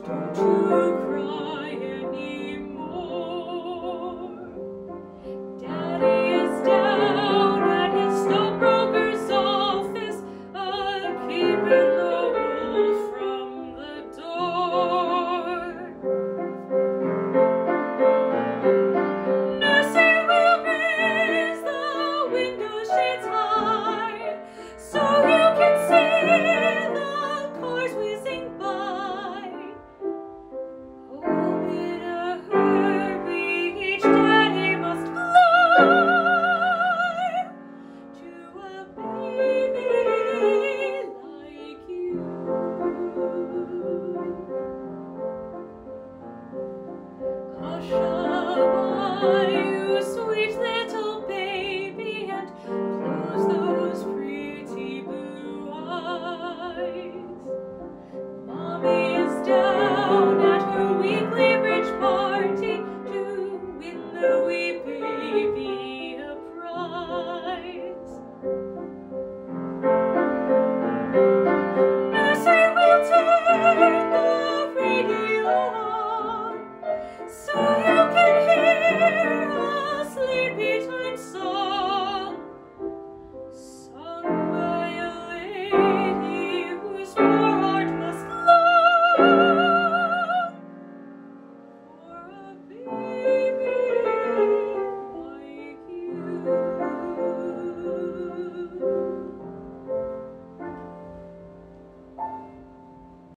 to cry anymore. Daddy is down at his stockbroker's office, keeping the wolf from the door. Nursing will raise the window shades high, so you can see the cars whizzing by. Home in a hurry, each daddy must fly to a baby like you. Hush-a-bye, you sweet little baby, and close those pretty blue eyes. Mommy is down at her weekly bridge party to win the wee baby a prize. Nursery will take